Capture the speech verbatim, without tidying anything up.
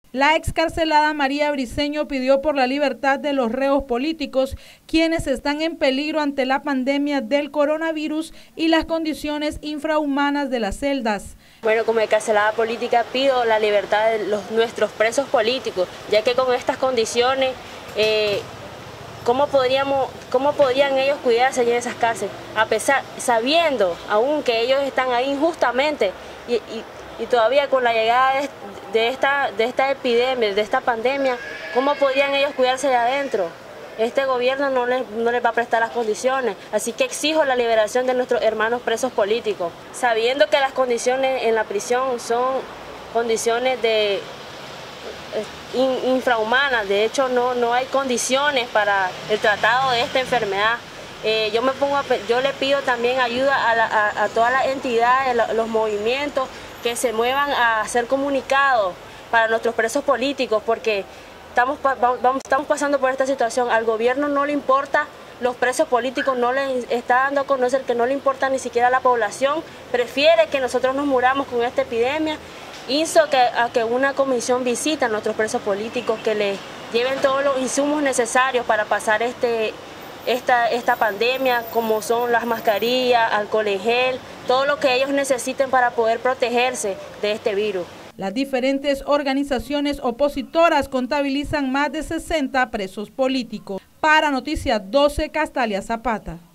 La excarcelada María Briceño pidió por la libertad de los reos políticos, quienes están en peligro ante la pandemia del coronavirus y las condiciones infrahumanas de las celdas. Bueno, como excarcelada política pido la libertad de los, nuestros presos políticos, ya que con estas condiciones, eh, ¿cómo, podríamos, ¿cómo podrían ellos cuidarse allí en esas cárceles? A pesar, sabiendo aún que ellos están ahí injustamente y, y, y todavía con la llegada de, de, esta, de esta epidemia, de esta pandemia, ¿cómo podrían ellos cuidarse de adentro? Este gobierno no les, no les va a prestar las condiciones, así que exijo la liberación de nuestros hermanos presos políticos, sabiendo que las condiciones en la prisión son condiciones de, in, infrahumanas, de hecho no, no hay condiciones para el tratado de esta enfermedad. Eh, yo, me pongo a, yo le pido también ayuda a, la, a, a todas las entidades, los movimientos que se muevan a hacer comunicados para nuestros presos políticos, porque Estamos, vamos, estamos pasando por esta situación. Al gobierno no le importa los presos políticos, no le está dando a conocer que no le importa ni siquiera a la población, prefiere que nosotros nos muramos con esta epidemia. Hizo que, a que una comisión visite a nuestros presos políticos, que les lleven todos los insumos necesarios para pasar este, esta, esta pandemia, como son las mascarillas, alcohol en gel, todo lo que ellos necesiten para poder protegerse de este virus. Las diferentes organizaciones opositoras contabilizan más de sesenta presos políticos. Para Noticias doce, Castalia Zapata.